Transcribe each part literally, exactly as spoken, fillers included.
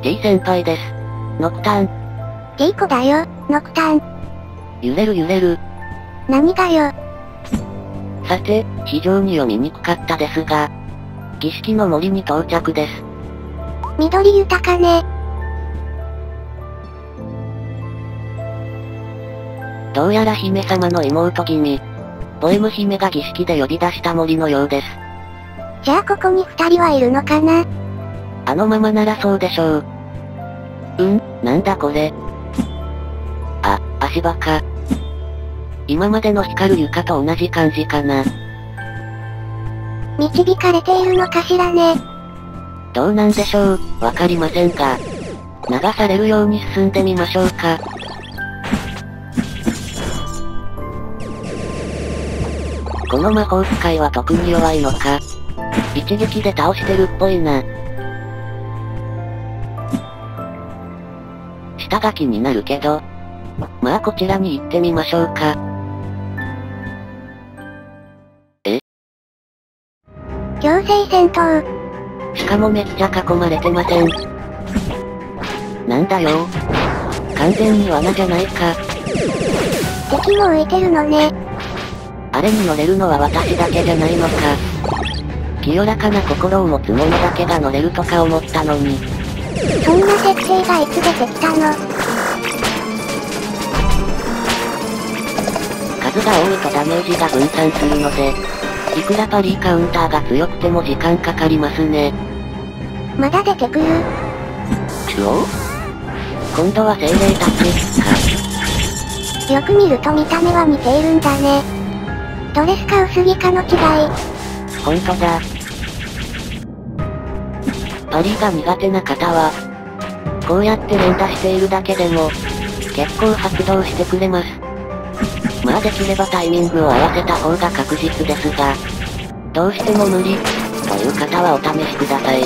T 先輩です。ノクターン。 ケイコだよ、ノクターン。 揺れる揺れる。 何がよ。 さて、非常に読みにくかったですが、儀式の森に到着です。 緑豊かね。 どうやら姫様の妹君、ポエム姫が儀式で呼び出した森のようです。 じゃあここに二人はいるのかな？ あのままならそうでしょう。うん、なんだこれ。あ、足場か。今までの光る床と同じ感じかな。 導かれているのかしらね。 どうなんでしょう、わかりませんが。流されるように進んでみましょうか。この魔法使いは特に弱いのか。一撃で倒してるっぽいな。下が気になるけど。まあこちらに行ってみましょうか。え？ 強制戦闘。 しかもめっちゃ囲まれてません。なんだよ。完全に罠じゃないか。 敵も浮いてるのね。 あれに乗れるのは私だけじゃないのか。清らかな心を持つ者だけが乗れるとか思ったのに。 そんな設定がいつ出てきたの？ 数が多いとダメージが分散するので、いくらパリーカウンターが強くても時間かかりますね。 まだ出てくる？ お？今度は精霊たち、か。 よく見ると見た目は似ているんだね。ドレスか薄着かの違い。 ほんとだ。パリーが苦手な方は、こうやって連打しているだけでも、結構発動してくれます。まあできればタイミングを合わせた方が確実ですが、どうしても無理、という方はお試しください。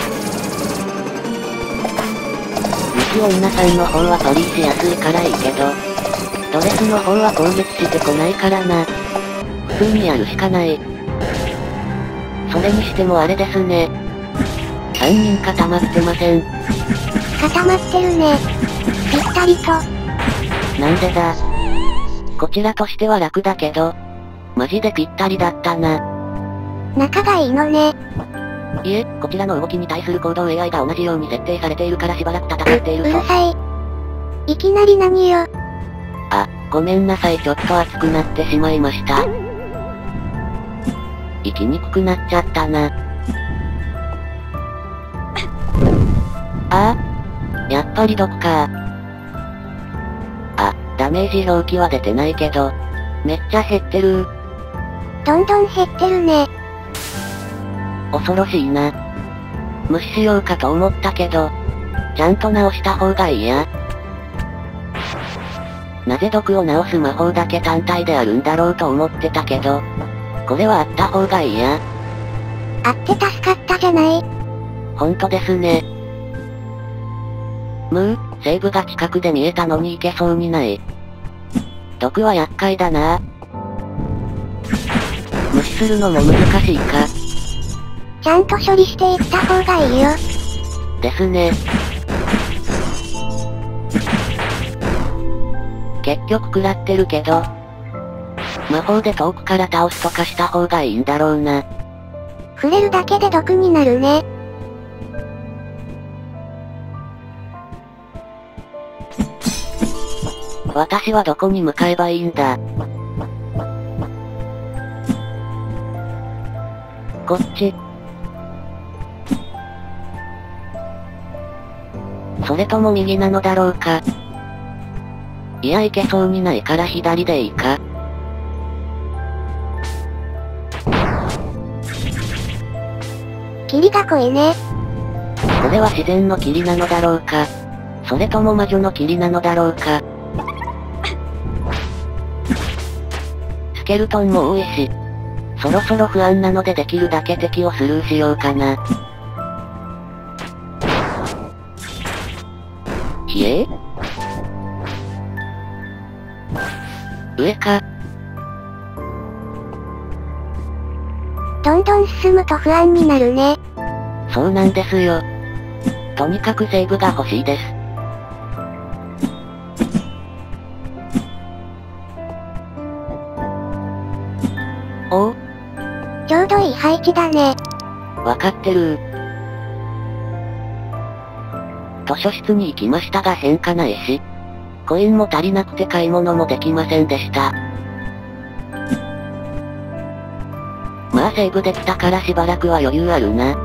雪女さんの方はパリーしやすいからいいけど、ドレスの方は攻撃してこないからな。普通にやるしかない。それにしてもあれですね。さんにん固まってません。 固まってるね。ぴったりと。 なんでだ。こちらとしては楽だけど、マジでぴったりだったな。 仲がいいのね。 いえ、こちらの動きに対する行動 エーアイ が同じように設定されているからしばらく戦っていると。 うるさい。いきなり何よ。 あ、ごめんなさい、ちょっと熱くなってしまいました。生きにくくなっちゃったな。ああ、やっぱり毒か。あ、ダメージ表記は出てないけど、めっちゃ減ってる。 どんどん減ってるね。 恐ろしいな。無視しようかと思ったけど、ちゃんと直した方がいいや。なぜ毒を治す魔法だけ単体であるんだろうと思ってたけど、これはあった方がいいや。 あって助かったじゃない。 ほんとですね。むう、セーブが近くで見えたのにいけそうにない。毒は厄介だな。無視するのも難しいか。 ちゃんと処理していった方がいいよ。 ですね。結局食らってるけど、魔法で遠くから倒すとかした方がいいんだろうな。 触れるだけで毒になるね。 私はどこに向かえばいいんだ。こっち。それとも右なのだろうか。いや、行けそうにないから左でいいか。 霧が濃いね。 これは自然の霧なのだろうか。それとも魔女の霧なのだろうか。スケルトンも多いし、そろそろ不安なのでできるだけ敵をスルーしようかな。ひえー上か。 どんどん進むと不安になるね。 そうなんですよ。 とにかくセーブが欲しいです。おお。 ちょうどいい配置だね。 わかってるー。図書室に行きましたが変化ないし、コインも足りなくて買い物もできませんでした。まあセーブできたからしばらくは余裕あるな。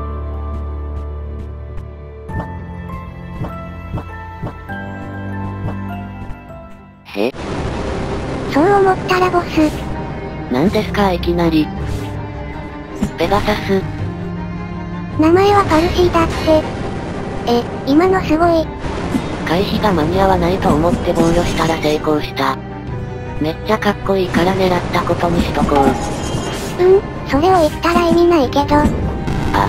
へ？ そう思ったらボス。 なんですかいきなり。ペガサス。 名前はパルシーだって。え、今のすごい。 回避が間に合わないと思って防御したら成功した。めっちゃかっこいいから狙ったことにしとこう。 うん、それを言ったら意味ないけど。 あ。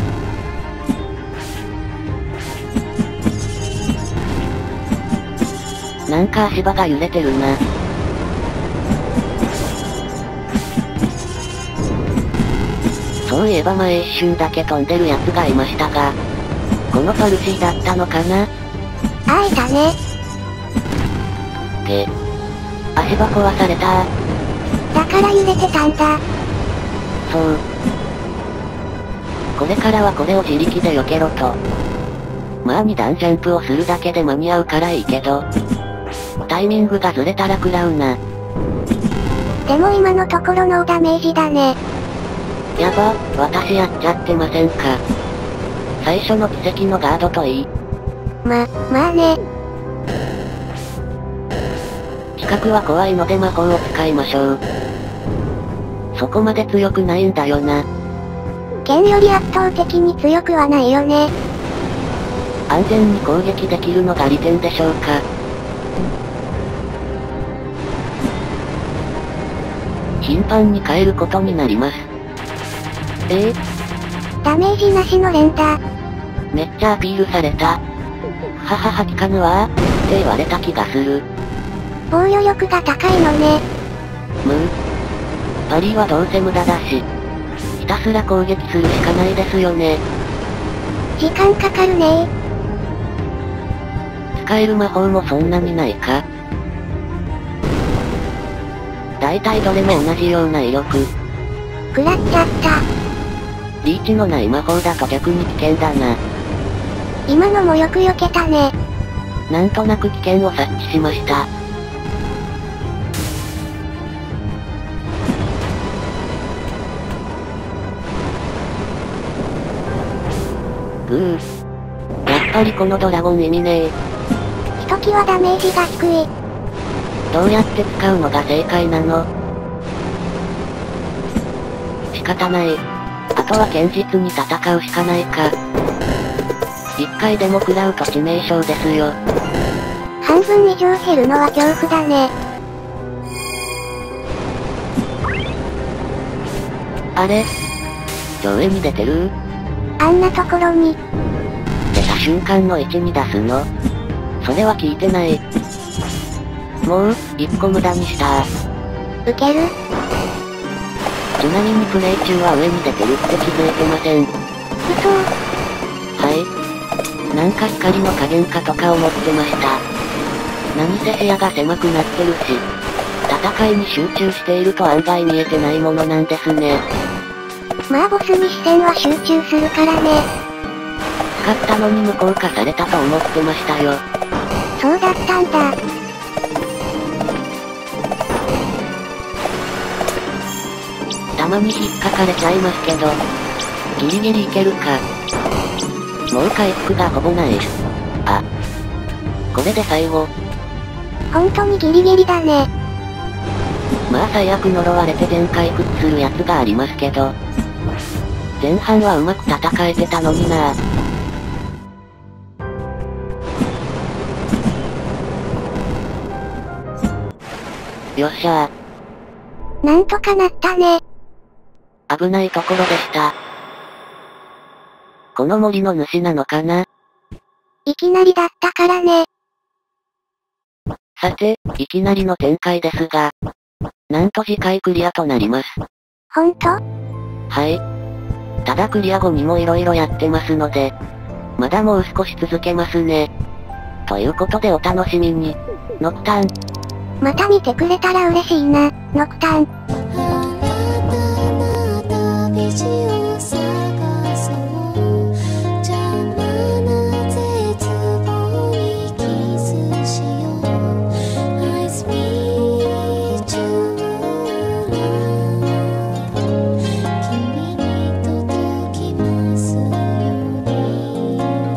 なんか足場が揺れてるな。そういえば前一瞬だけ飛んでるやつがいましたが、このパルシーだったのかな？ ああ、いたね。 げ。足場壊された。 だから揺れてたんだ。 そう。これからはこれを自力で避けろと。まあに段ジャンプをするだけで間に合うからいいけど。タイミングがずれたら食らうな。 でも今のところノーダメージだね。 やば、私やっちゃってませんか。最初の奇跡のガードといい。 ま、まあね。 近くは怖いので魔法を使いましょう。そこまで強くないんだよな。 剣より圧倒的に強くはないよね。 安全に攻撃できるのが利点でしょうか。頻繁に変えることになります。えー、 ダメージなしの連打。 めっちゃアピールされた。ははは効かぬわーって言われた気がする。 防御力が高いのね。 むー。パリーはどうせ無駄だし。ひたすら攻撃するしかないですよね。 時間かかるねー。使える魔法もそんなにないか。大体どれも同じような威力。 食らっちゃった。 リーチのない魔法だと逆に危険だな。 今のもよく避けたね。 なんとなく危険を察知しました。ぐー。やっぱりこのドラゴン意味ねえ。 ひときわダメージが低い。 どうやって使うのが正解なの？仕方ない。あとは堅実に戦うしかないか。一回でも食らうと致命傷ですよ。 半分以上減るのは恐怖だね。 あれ？上映に出てる？ あんなところに。 出た瞬間の位置に出すの？それは聞いてない。もう、一個無駄にした。 ウケる？ ちなみにプレイ中は上に出てるって気づいてません。 嘘。 はい。なんか光の加減かとか思ってました。何せ視野が狭くなってるし、戦いに集中していると案外見えてないものなんですね。 まあボスに視線は集中するからね。 使ったのに無効化されたと思ってましたよ。 そうだったんだ。 たまに引っかかれちゃいますけど、ギリギリいけるか。もう回復がほぼない。あ。これで最後。 本当にギリギリだね。 まあ最悪呪われて全回復するやつがありますけど。前半はうまく戦えてたのになぁ。よっしゃー。なんとかなったね。 危ないところでした。この森の主なのかな？ いきなりだったからね。 さて、いきなりの展開ですが、なんと次回クリアとなります。 ほんと？ はい。ただクリア後にも色々やってますので、 まだもう少し続けますね。ということでお楽しみに。ノクターン。 また見てくれたら嬉しいな、ノクターン。 新たな旅路を